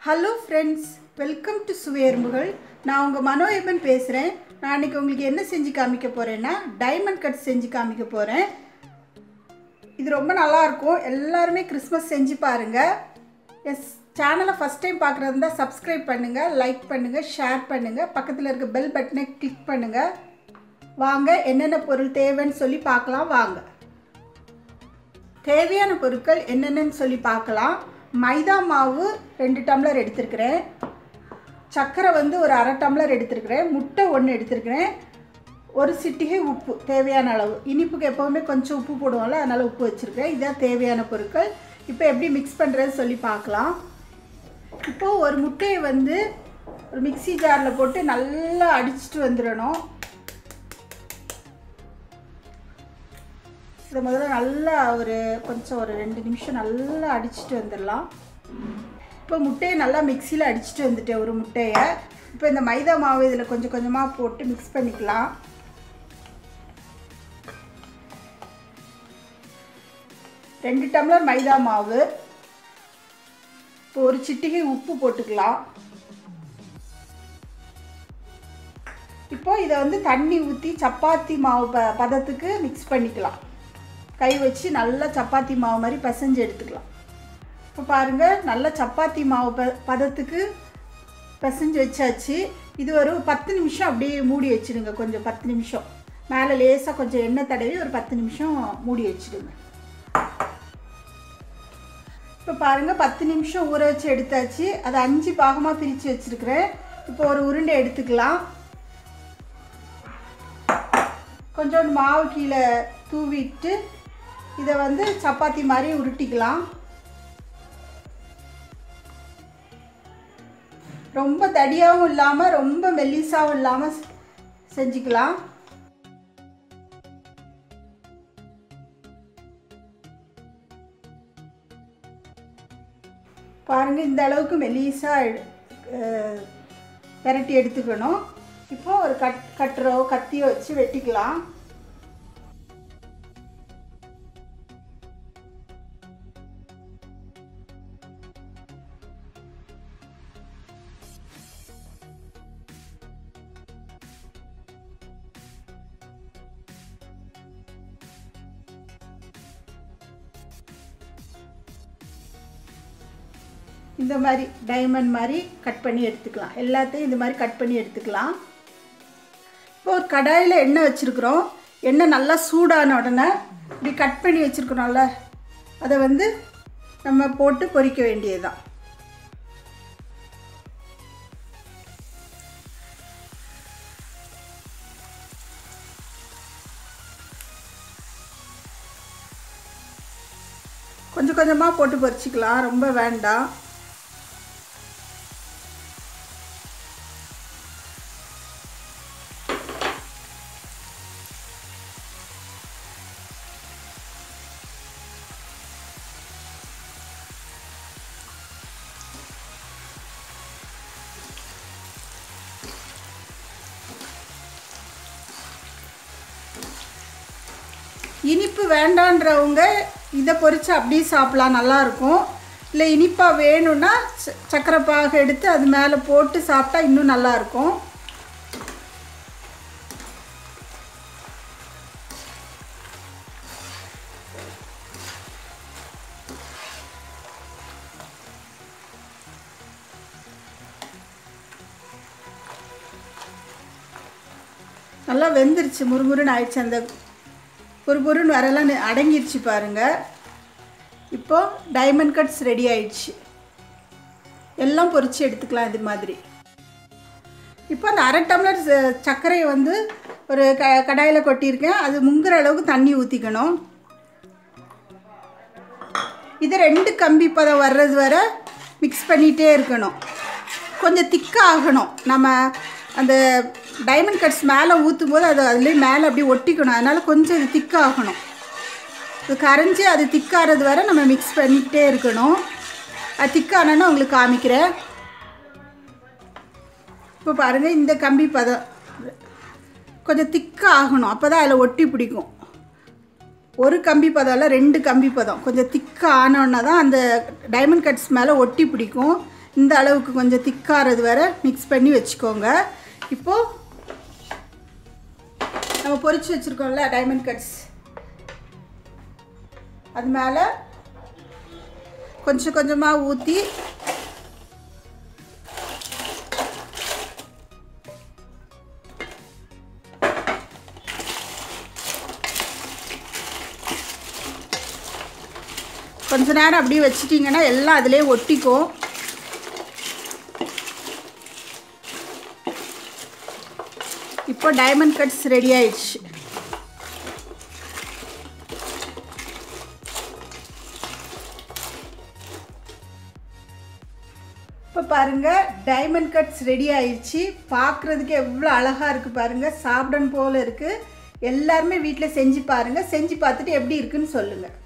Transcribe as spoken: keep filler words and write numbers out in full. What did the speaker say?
Hello friends, welcome to Suvaiyarumbugal. நான் உங்கள் மனோயப்பன் பேசுகிறேன். நான் இன்றைக்கி உங்களுக்கு என்ன செஞ்சு காமிக்க போகிறேன்னா டைமண்ட் கட் செஞ்சு காமிக்க போகிறேன். இது ரொம்ப நல்லாயிருக்கும். எல்லாருமே கிறிஸ்மஸ் செஞ்சு பாருங்கள். எஸ் சேனலை ஃபஸ்ட் டைம் பார்க்குறது இருந்தால் சப்ஸ்கிரைப் பண்ணுங்கள், லைக் பண்ணுங்கள், ஷேர் பண்ணுங்கள், பக்கத்தில் இருக்க பெல் பட்டனை கிளிக் பண்ணுங்கள். வாங்க என்னென்ன பொருள் தேவைன்னு சொல்லி பார்க்கலாம். வாங்க தேவையான பொருட்கள் என்னென்னு சொல்லி பார்க்கலாம். மைதா மாவு ரெண்டு டம்ளர் எடுத்துருக்கிறேன். சர்க்கரை வந்து ஒரு அரை டம்ளர் எடுத்துருக்கிறேன். முட்டை ஒன்று எடுத்துருக்கிறேன். ஒரு சிட்டிகை உப்பு தேவையான அளவு. இனிப்புக்கு எப்போவுமே கொஞ்சம் உப்பு போடுவோம்ல, அதனால் உப்பு வச்சுருக்கேன். இதுதான் தேவையான பொருட்கள். இப்போ எப்படி மிக்ஸ் பண்ணுறதுன்னு சொல்லி பார்க்கலாம். இப்போது ஒரு முட்டையை வந்து ஒரு மிக்சி ஜாரில் போட்டு நல்லா அடிச்சுட்டு வந்துடணும். இதை முதல்ல நல்லா ஒரு கொஞ்சம் ஒரு ரெண்டு நிமிஷம் நல்லா அடிச்சுட்டு வந்துடலாம். இப்போ முட்டையை நல்லா மிக்சியில் அடிச்சுட்டு வந்துட்டேன் ஒரு முட்டையை. இப்போ இந்த மைதா மாவு இதில் கொஞ்சம் கொஞ்சமாக போட்டு மிக்ஸ் பண்ணிக்கலாம். ரெண்டு டம்ளர் மைதா மாவு. இப்போ ஒரு சிட்டிகை உப்பு போட்டுக்கலாம். இப்போ இதை வந்து தண்ணி ஊற்றி சப்பாத்தி மாவு ப பதத்துக்கு மிக்ஸ் பண்ணிக்கலாம். கை வச்சு நல்லா சப்பாத்தி மாவு மாதிரி பசைஞ்சு எடுத்துக்கலாம். இப்போ பாருங்கள், நல்லா சப்பாத்தி மாவு ப பதத்துக்கு பசைஞ்சு வச்சாச்சு. இது ஒரு பத்து நிமிஷம் அப்படியே மூடி வச்சுடுங்க. கொஞ்சம் பத்து நிமிஷம் மேலே லேசாக கொஞ்சம் எண்ணெய் தடவி ஒரு பத்து நிமிஷம் மூடி வச்சுடுங்க. இப்போ பாருங்கள், பத்து நிமிஷம் ஊற வச்சு எடுத்தாச்சு. அதை அஞ்சு பாகமாக பிரித்து வச்சுருக்கிறேன். இப்போ ஒரு உருண்டை எடுத்துக்கலாம். கொஞ்சோண்டு மாவு கீழே தூவிட்டு இதை வந்து சப்பாத்தி மாதிரி உருட்டிக்கலாம். ரொம்ப தடியாகவும் இல்லாமல் ரொம்ப மெல்லிசாகவும் இல்லாமல் செஞ்சுக்கலாம். பாருங்கள், இந்த அளவுக்கு மெல்லிசாக விரட்டி எடுத்துக்கணும். இப்போ ஒரு கட் கட்டரோ கத்தியோ வச்சு வெட்டிக்கலாம். இந்த மாதிரி டைமண்ட் மாதிரி கட் பண்ணி எடுத்துக்கலாம். எல்லாத்தையும் இந்த மாதிரி கட் பண்ணி எடுத்துக்கலாம். இப்போ ஒரு கடாயில் எண்ணெய் வச்சுருக்குறோம். எண்ணெய் நல்லா சூடான உடனே இப்படி கட் பண்ணி வச்சுருக்குறோம்ல, அதை வந்து நம்ம போட்டு பொரிக்க வேண்டியதுதான். கொஞ்சம் கொஞ்சமாக போட்டு பொரிச்சிக்கலாம், ரொம்ப வேண்டாம். இனிப்பு வேண்டான்றவங்க இதை பொரித்து அப்படியே சாப்பிட்லாம், நல்லாயிருக்கும். இல்லை இனிப்பாக வேணும்னா சர்க்கரை பாகு எடுத்து அது மேலே போட்டு சாப்பிட்டா இன்னும் நல்லாயிருக்கும். நல்லா வெந்துருச்சு, முறுமுறுன்னு ஆயிடுச்சு. அந்த ஒரு பொருள் வரலாம் அடங்கிடுச்சு பாருங்கள். இப்போது டைமண்ட் கட்ஸ் ரெடி ஆயிடுச்சு. எல்லாம் பொரித்து எடுத்துக்கலாம் இது மாதிரி. இப்போ அந்த அரை டம்ளர் சர்க்கரையை வந்து ஒரு க கடாயில் கொட்டியிருக்கேன். அது முங்குற அளவுக்கு தண்ணி ஊற்றிக்கணும். இது ரெண்டு கம்பி பதம் வர்றது வரை மிக்ஸ் பண்ணிகிட்டே இருக்கணும். கொஞ்சம் திக்காக ஆகணும். நம்ம அந்த டைமண்ட் கட்ஸ் மேலே ஊற்றும் போது அது அதுலேயே மேலே அப்படியே ஒட்டிக்கணும். அதனால் கொஞ்சம் இது திக்காகணும். இது கரைஞ்சி அது திக்காகிறது வரை நம்ம மிக்ஸ் பண்ணிக்கிட்டே இருக்கணும். அது திக்கானோன்னு உங்களுக்கு காமிக்கிறேன். இப்போ பாருங்கள், இந்த கம்பி பதம் கொஞ்சம் திக்காக ஆகணும். அப்போ தான் அதில் ஒட்டி பிடிக்கும். ஒரு கம்பி பதம் இல்லை, ரெண்டு கம்பி பதம் கொஞ்சம் திக்காக ஆனோன்னா தான் அந்த டைமண்ட் கட்ஸ் மேலே ஒட்டி பிடிக்கும். இந்த அளவுக்கு கொஞ்சம் திக்காகிறது வரை மிக்ஸ் பண்ணி வச்சுக்கோங்க. இப்போது நம்ம பொரிச்சு வச்சுருக்கோம்ல டைமண்ட் கட்ஸ், அது மேலே கொஞ்சம் கொஞ்சமாக ஊற்றி கொஞ்ச நேரம் அப்படியே வச்சிட்டிங்கன்னா எல்லாம் அதிலே ஒட்டிக்கும். இப்போ டைமண்ட் கட்ஸ் ரெடி ஆயிடுச்சு. இப்போ பாருங்கள் டைமண்ட் கட்ஸ் ரெடி ஆயிடுச்சு. பார்க்குறதுக்கு எவ்வளோ அழகாக இருக்குது பாருங்கள், சாப்பிடணும் போல் இருக்குது. எல்லாருமே வீட்டில் செஞ்சு பாருங்கள். செஞ்சு பார்த்துட்டு எப்படி இருக்குன்னு சொல்லுங்கள்.